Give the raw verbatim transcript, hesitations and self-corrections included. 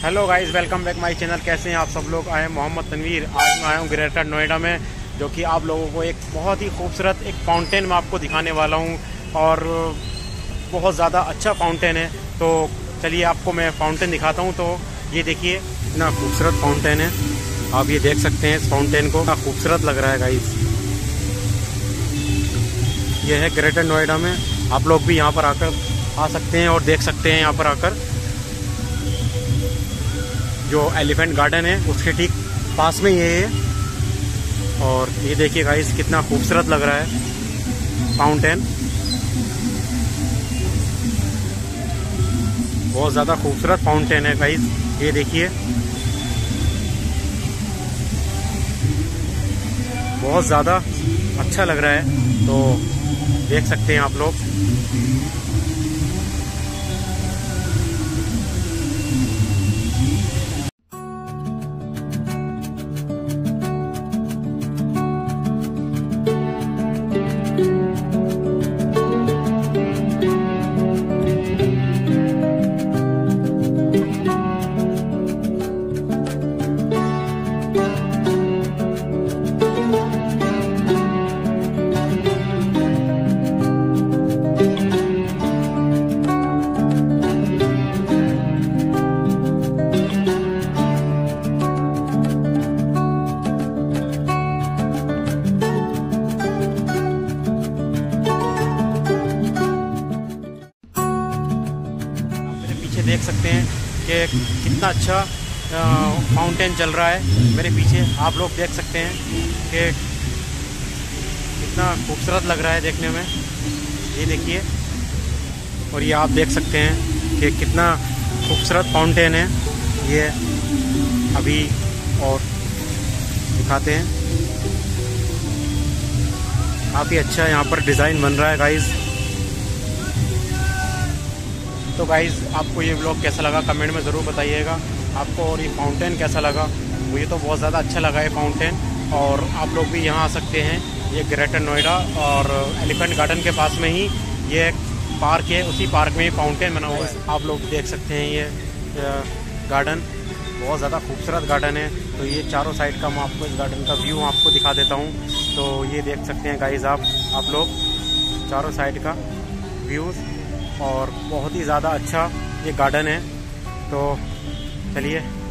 Hello guys, welcome back my channel. कैसे हैं आप सब लोग? आए मोहम्मद तनवीर। आज मैं आया हूँ ग्रेटर नोएडा में, जो कि आप लोगों को एक बहुत ही खूबसूरत एक फाउंटेन मैं आपको दिखाने वाला हूँ और बहुत ज़्यादा अच्छा फाउंटेन है। तो चलिए आपको मैं फाउंटेन दिखाता हूँ। तो ये देखिए इतना खूबसूरत फाउंटेन है, आप ये देख सकते हैं इस फाउंटेन को, इतना खूबसूरत लग रहा है गाइस। ये है ग्रेटर नोएडा में, आप लोग भी यहाँ पर आकर आ सकते हैं और देख सकते हैं। यहाँ पर आकर जो एलिफेंट गार्डन है उसके ठीक पास में ये है। और ये देखिए गाइस कितना खूबसूरत लग रहा है फाउंटेन, बहुत ज़्यादा खूबसूरत फाउंटेन है गाइस। ये देखिए बहुत ज़्यादा अच्छा लग रहा है, तो देख सकते हैं आप लोग। देख सकते हैं कि कितना अच्छा फाउंटेन चल रहा है मेरे पीछे। आप लोग देख सकते हैं कि कितना खूबसूरत लग रहा है देखने में। ये देखिए, और ये आप देख सकते हैं कि कितना खूबसूरत फाउंटेन है ये। अभी और दिखाते हैं, काफ़ी अच्छा यहाँ पर डिज़ाइन बन रहा है गाइस। तो गाइज़ आपको ये व्लॉग कैसा लगा कमेंट में ज़रूर बताइएगा आपको, और ये फाउंटेन कैसा लगा। मुझे तो बहुत ज़्यादा अच्छा लगा ये फाउंटेन, और आप लोग भी यहाँ आ सकते हैं। ये ग्रेटर नोएडा और एलिफेंट गार्डन के पास में ही ये पार्क है, उसी पार्क में ये फाउंटेन बना हुआ है। आप लोग देख सकते हैं ये गार्डन बहुत ज़्यादा खूबसूरत गार्डन है। तो ये चारों साइड का मैं आपको इस गार्डन का व्यू आपको दिखा देता हूँ। तो ये देख सकते हैं गाइज़ आप आप लोग चारों साइड का व्यूज़, और बहुत ही ज़्यादा अच्छा ये गार्डन है। तो चलिए